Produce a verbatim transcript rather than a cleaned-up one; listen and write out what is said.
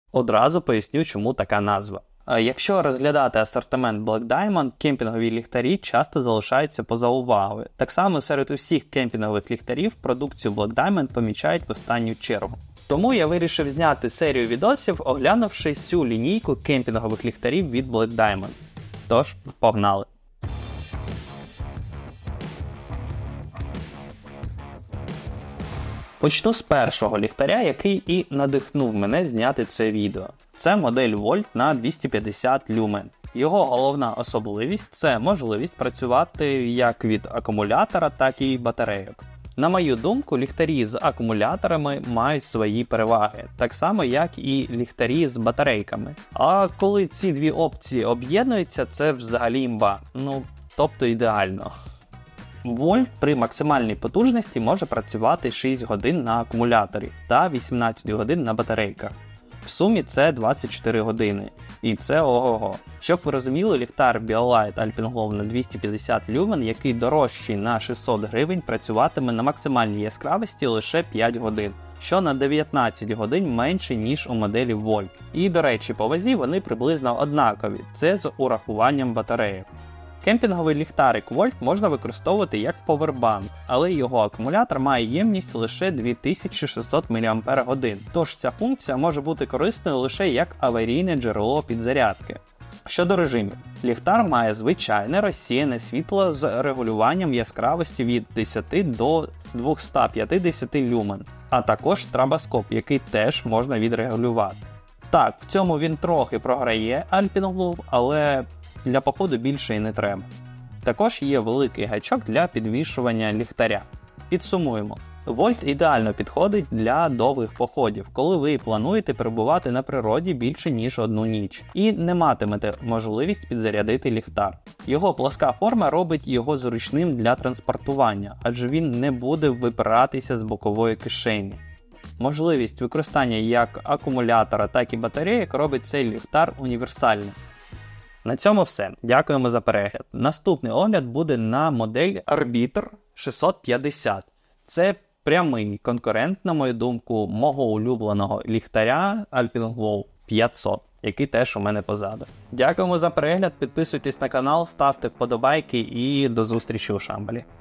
Одразу поясню, чому така назва. Якщо розглядати асортимент Black Diamond, кемпінгові ліхтарі часто залишаються поза увагою. Так само серед усіх кемпінгових ліхтарів продукцію Black Diamond помічають в останню чергу. Тому я вирішив зняти серію відосів, оглянувши всю лінійку кемпінгових ліхтарів від Black Diamond. Тож, погнали! Почну з першого ліхтаря, який і надихнув мене зняти це відео. Це модель Volt на двісті п'ятдесят люмен. Його головна особливість – це можливість працювати як від акумулятора, так і батарейок. На мою думку, ліхтарі з акумуляторами мають свої переваги, так само як і ліхтарі з батарейками. А коли ці дві опції об'єднуються, це взагалі імба. Ну, тобто ідеально. Volt при максимальній потужності може працювати шість годин на акумуляторі та вісімнадцять годин на батарейках. В сумі це двадцять чотири години. І це ого-го. Щоб ви розуміли, ліхтар Beolite Alpenglow на двісті п'ятдесят люмен, який дорожчий на шістсот гривень, працюватиме на максимальній яскравості лише п'ять годин, що на дев'ятнадцять годин менше, ніж у моделі Volt. І, до речі, по вазі вони приблизно однакові, це з урахуванням батареїв. Кемпінговий ліхтарик Volt можна використовувати як повербанк, але його акумулятор має ємність лише дві тисячі шістсот міліампер годин, тож ця функція може бути корисною лише як аварійне джерело підзарядки. Щодо режимів, ліхтар має звичайне розсіяне світло з регулюванням яскравості від десяти до двохсот п'ятдесят люмен, а також стробоскоп, який теж можна відрегулювати. Так, в цьому він трохи програє Alpenglow, але для походу більше і не треба. Також є великий гачок для підвішування ліхтаря. Підсумуємо. Volt ідеально підходить для довгих походів, коли ви плануєте перебувати на природі більше ніж одну ніч і не матимете можливість підзарядити ліхтар. Його плоска форма робить його зручним для транспортування, адже він не буде випиратися з бокової кишені. Можливість використання як акумулятора, так і батарейок робить цей ліхтар універсальним. На цьому все. Дякуємо за перегляд. Наступний огляд буде на модель Arbiter шістсот п'ятдесят. Це прямий конкурент, на мою думку, мого улюбленого ліхтаря Alpenglow п'ятсот, який теж у мене позаду. Дякуємо за перегляд, підписуйтесь на канал, ставте вподобайки і до зустрічі у Шамбалі.